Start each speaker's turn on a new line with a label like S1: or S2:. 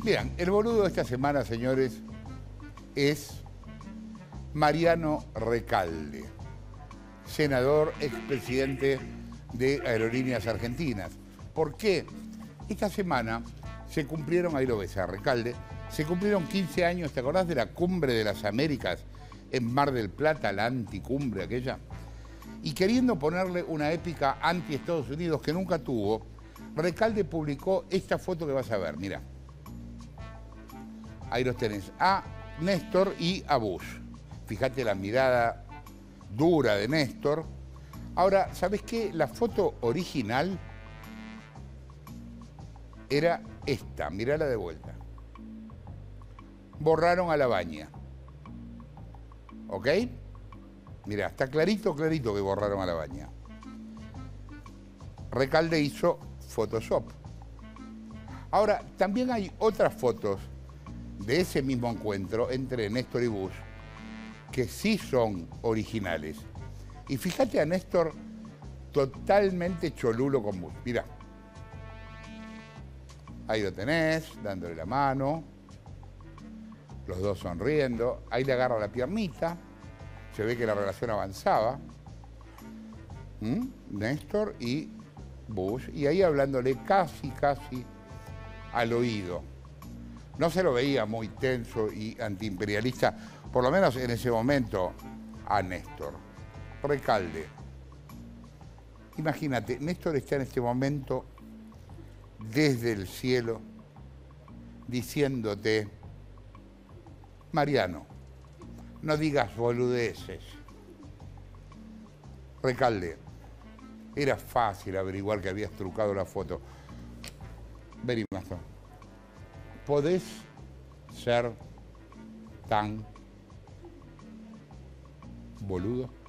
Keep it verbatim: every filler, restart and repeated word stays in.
S1: Bien, el boludo de esta semana, señores, es Mariano Recalde, senador, expresidente de Aerolíneas Argentinas. ¿Por qué? Esta semana se cumplieron, ahí lo ves a Recalde, se cumplieron quince años, ¿te acordás de la Cumbre de las Américas en Mar del Plata, la anticumbre aquella? Y queriendo ponerle una épica anti-Estados Unidos que nunca tuvo, Recalde publicó esta foto que vas a ver, mira. Ahí los tenés, a Néstor y a Bush. Fíjate la mirada dura de Néstor. Ahora, ¿sabes qué? La foto original era esta, mirala de vuelta. Borraron a la baña. ¿Ok? Mirá, está clarito, clarito que borraron a la baña. Recalde hizo Photoshop. Ahora, también hay otras fotos de ese mismo encuentro entre Néstor y Bush que sí son originales. Y fíjate a Néstor totalmente cholulo con Bush. Mirá. Ahí lo tenés, dándole la mano. Los dos sonriendo. Ahí le agarra la piernita. Se ve que la relación avanzaba. ¿Mm? Néstor y Bush. Y ahí hablándole casi, casi al oído. No se lo veía muy tenso y antiimperialista, por lo menos en ese momento, a Néstor. Recalde. Imagínate, Néstor está en este momento desde el cielo diciéndote: Mariano, no digas boludeces. Recalde, era fácil averiguar que habías trucado la foto. Vení, maestro. ¿Podés ser tan boludo?